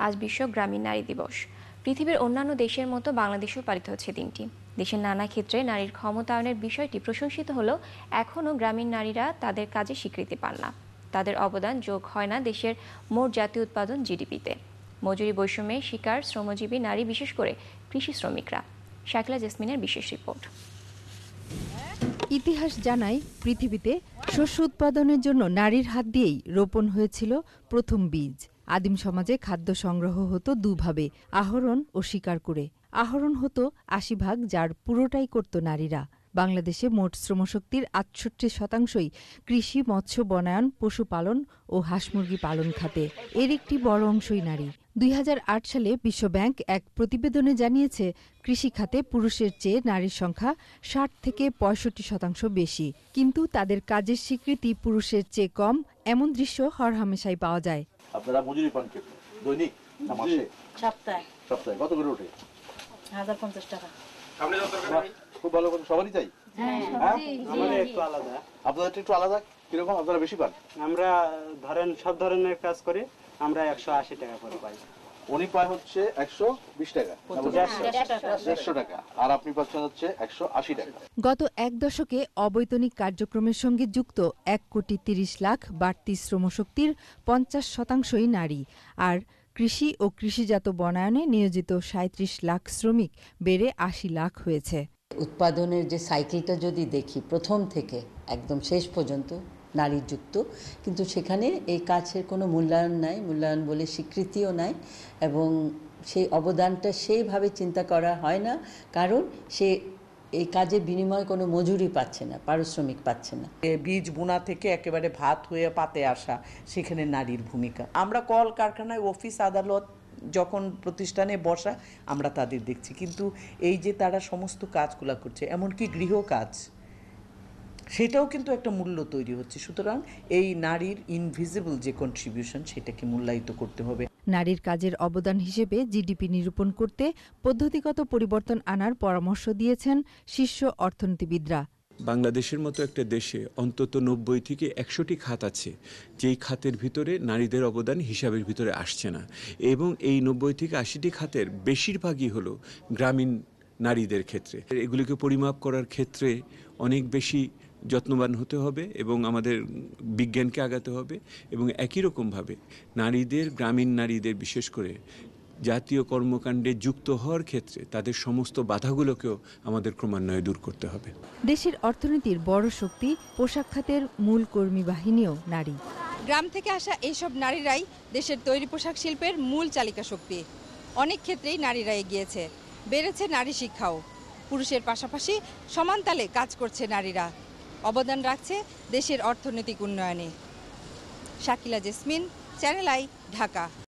আজ বিশ্ব গ্রামীণ নারী দিবস। পৃথিবীর অন্যান্য দেশের মতো বাংলাদেশেও পালিত হচ্ছে দিনটি। দেশের নানা ক্ষেত্রে নারীর ক্ষমতায়নের বিষয়টি প্রশংসিত হলেও এখনও গ্রামীণ নারীরা তাদের কাজে স্বীকৃতি পান না। তাদের অবদান যোগ হয় না দেশের মোট জাতীয় উৎপাদন জিডিপিতে। মজুরি বৈষম্যে শিকার শ্রমজীবী নারী, বিশেষ করে কৃষি শ্রমিকরা। শাকিলা জেসমিনের বিশেষ রিপোর্ট। ইতিহাস জানায়, পৃথিবীতে শস্য উৎপাদনের জন্য নারীর হাত দিয়েই রোপণ হয়েছিল প্রথম বীজ। আদিম সমাজে খাদ্য সংগ্রহ হতো দুভাবে, আহরণ ও শিকার করে। আহরণ হতো ৮০ ভাগ, যার পুরোটাই করত নারীরা। বাংলাদেশে মোট শ্রমশক্তির ৬৮%ই কৃষি, মৎস্য, বনায়ন, পশুপালন ও হাঁস মুরগি পালন খাতে। এর একটি বড় অংশই নারী। ২০০৮ সালে বিশ্বব্যাংক এক প্রতিবেদনে জানিয়েছে, কৃষি খাতে পুরুষের চেয়ে নারীর সংখ্যা ৬০ থেকে ৬৫% বেশি। কিন্তু তাদের কাজের স্বীকৃতি পুরুষের চেয়ে কম, এমন দৃশ্য হরহামেশাই পাওয়া যায়। আপনারা মজুরি পান কেমন? দৈনিক না মাসে? সপ্তাহে। সপ্তাহে কত করে ওঠে? 1050 টাকা। খুব ভালো কথা, সবারই তাই? আমাদের একটু আলাদা। আপনাদের একটু আলাদা, কিরকম? আপনারা বেশি পান? আমরা ধরেন সব ধরনের কাজ করি, আমরা 180 টাকা করে পাই। উনি পায় হচ্ছে 120 টাকা, 150 টাকা, আর আপনি পাচ্ছেন হচ্ছে 180 টাকা। গত এক দশকে অবৈতনিক কার্যক্রমের সঙ্গে যুক্ত ১,৩০,০০,০০০ বাড়তি শ্রমশক্তির ৫০%ই নারী। আর কৃষি ও কৃষিজাত বনায়নে নিয়োজিত ৩৭ লাখ শ্রমিক বেড়ে ৮০ লাখ হয়েছে। উৎপাদনের যে সাইকেলটা যদি দেখি, প্রথম থেকে একদম শেষ পর্যন্ত নারী যুক্ত, কিন্তু সেখানে এই কাজের কোনো মূল্যায়ন নাই, মূল্যায়ন বলে স্বীকৃতিও নাই, এবং সেই অবদানটা সেইভাবে চিন্তা করা হয় না, কারণ সে এই কাজের বিনিময়ে কোনো মজুরি পাচ্ছে না, পারিশ্রমিক পাচ্ছে না। বীজ বোনা থেকে একেবারে ভাত হয়ে পাতে আসা, সেখানে নারীর ভূমিকা। আমরা কল কারখানায়, অফিস আদালত যখন প্রতিষ্ঠানে বসা, আমরা তাদের দেখছি, কিন্তু এই যে তারা সমস্ত কাজগুলো করছে, এমনকি গৃহ কাজ, সেটাও কিন্তু একটা মূল্য তৈরি হচ্ছে। সুতরাং এই নারীর ইনভিজিবল যে কন্ট্রিবিউশন, সেটাকে মূল্যায়িত করতে হবে। নারীর কাজের অবদান হিসেবে জিডিপি নিরূপণ করতে পদ্ধতিগত পরিবর্তন আনার পরামর্শ দিয়েছেন শীর্ষ অর্থনীতিবিদরা। বাংলাদেশের মতো একটা দেশে অন্তত ৯০ থেকে ১০০টি খাত আছে, যেই খাতের ভিতরে নারীদের অবদান হিসাবের ভিতরে আসছে না, এবং এই ৯০ থেকে ৮০টি খাতের বেশিরভাগই হলো গ্রামীণ নারীদের ক্ষেত্রে। এগুলিকে পরিমাপ করার ক্ষেত্রে অনেক বেশি যত্নবান হতে হবে এবং আমাদের বিজ্ঞানকে আগাতে হবে, এবং একই রকমভাবে নারীদের, গ্রামীণ নারীদের বিশেষ করে জাতীয় কর্মকাণ্ডে যুক্ত হওয়ার ক্ষেত্রে তাদের সমস্ত বাধাগুলোকেও আমাদের ক্রমান্বয়ে দূর করতে হবে। দেশের অর্থনীতির বড় শক্তি পোশাক খাতের মূল কর্মী বাহিনীও নারী। গ্রাম থেকে আসা এইসব নারীরাই দেশের তৈরি পোশাক শিল্পের মূল চালিকা শক্তি। অনেক ক্ষেত্রেই নারীরা এগিয়েছে, বেড়েছে নারী শিক্ষাও। পুরুষের পাশাপাশি সমান তালে কাজ করছে নারীরা, অবদান রাখছে দেশের অর্থনৈতিক উন্নয়নে। Shakila Jesmin, channel I, Dhaka.